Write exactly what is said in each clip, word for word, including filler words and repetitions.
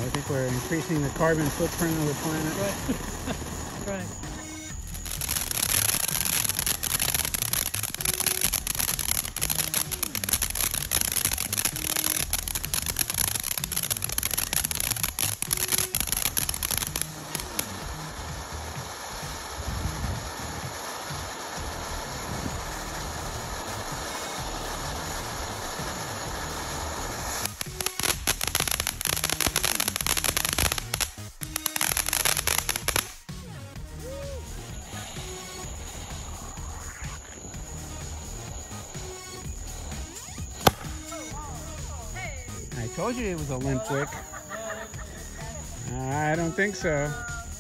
I think we're increasing the carbon footprint of the planet. Right. Right. I told you it was a limp wick. I don't think so.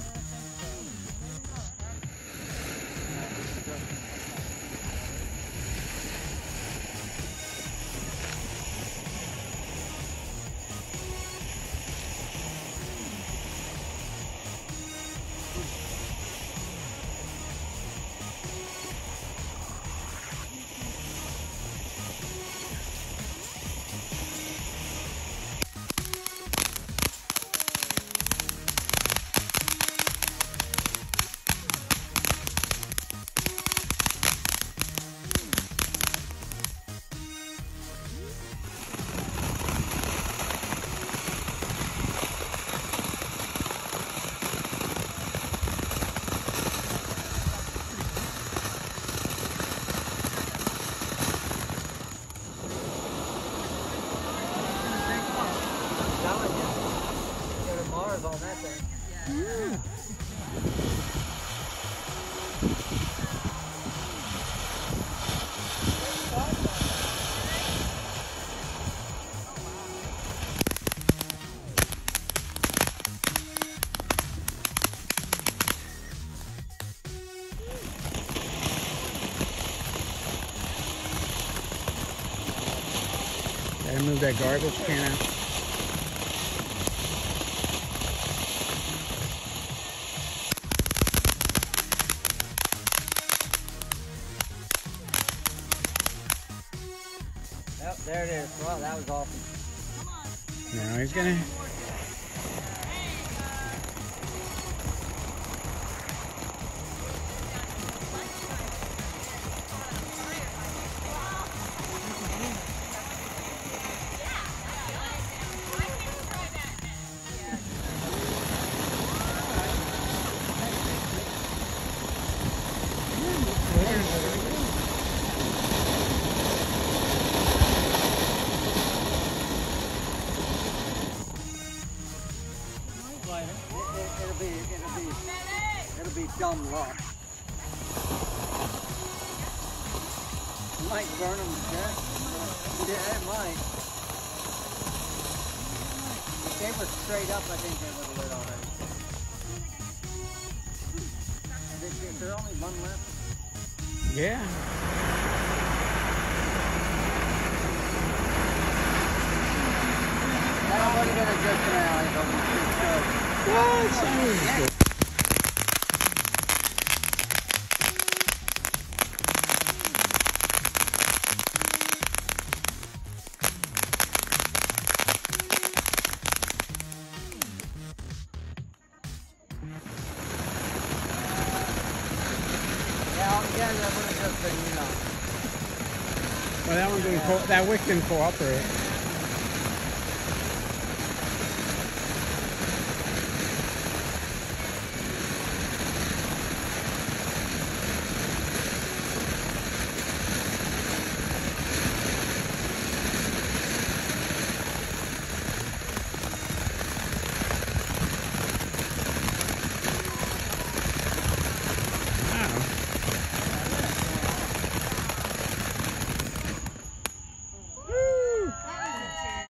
On that thing. Yeah. Gotta move that garbage can out. Yep, there it is. Wow, that was awesome. Now he's gonna. It'll be, it'll be, it'll be dumb luck. It might burn them to death. Yeah, it might. If they were straight up, I think they would have lit already. Is, is there only one left? Yeah. I'm only going to just now. I don't think so. Well, it sounds good. Yeah, I'll get it. I'm going to just bring you know. Well, that one didn't. Co that wick didn't cooperate.